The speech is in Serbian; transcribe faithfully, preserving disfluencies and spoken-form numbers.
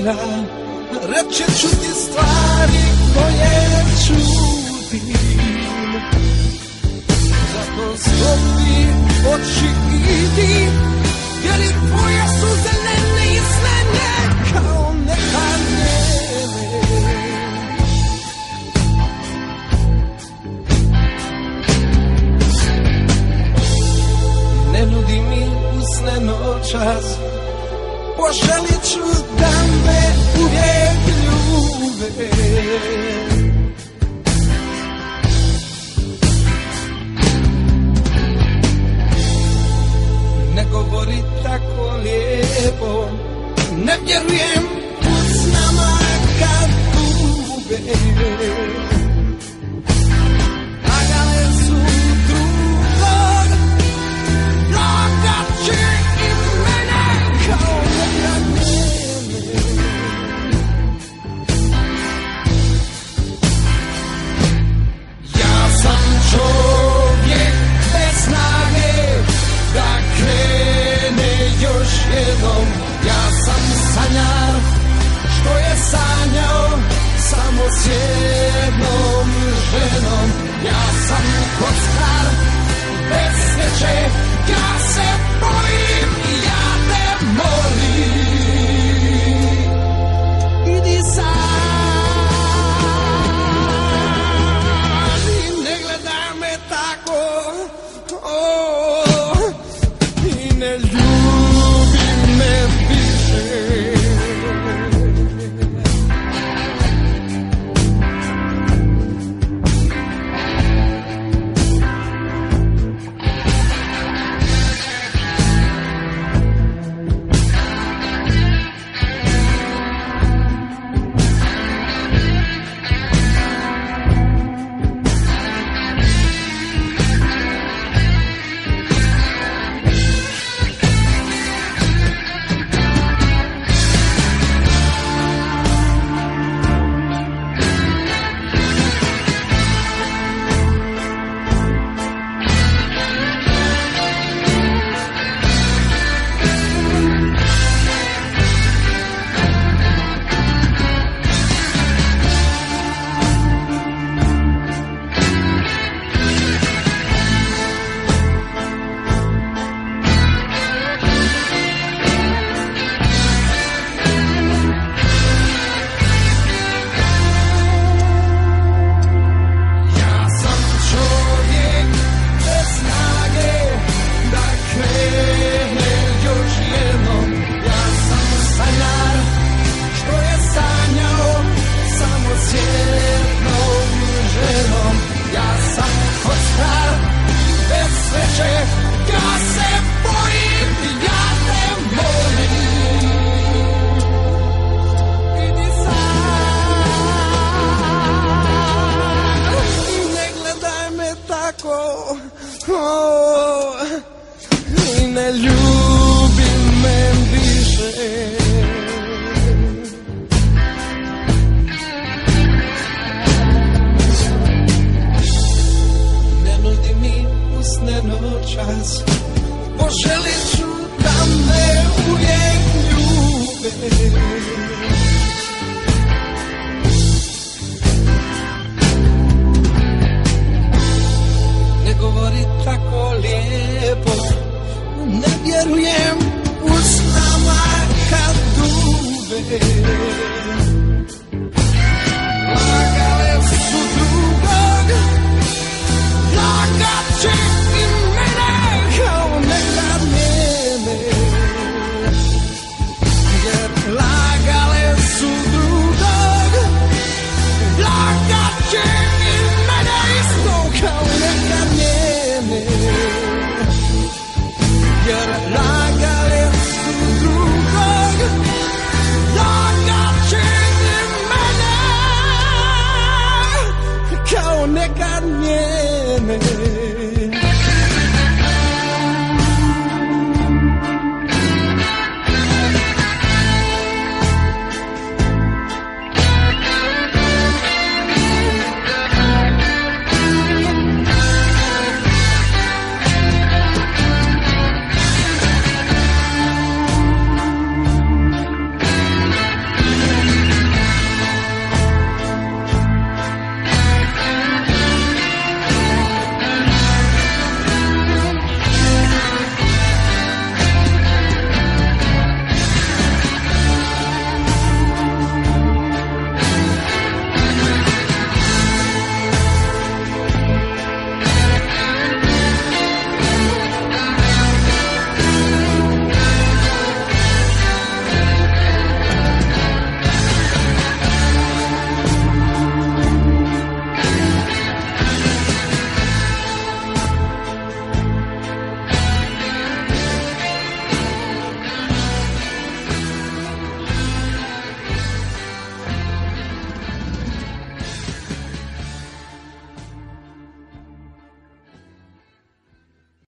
bira, reći ću ti stvari koje čutim. Zato sklopi oči idi, jer i tvoje su zelene i slene kao neka neve. Ne nudi mi usne noćas, poželit ću da me uvijek ljube. Ne govori tako lijepo, ne vjerujem uz nama kad dube. Lagale su drugog, lagat će i mene kao neka neve. Ja sam čovjek bez snage da krene još jednom. Ja sam sanjar što je sanjao samo s jednom ženom. Ja sam kockar bez sreće, ja se bojim, ja te molim, idi sad i ne gledaj me tako, oh, i ne ljubi me više. Vjerujem uz nama kad dube.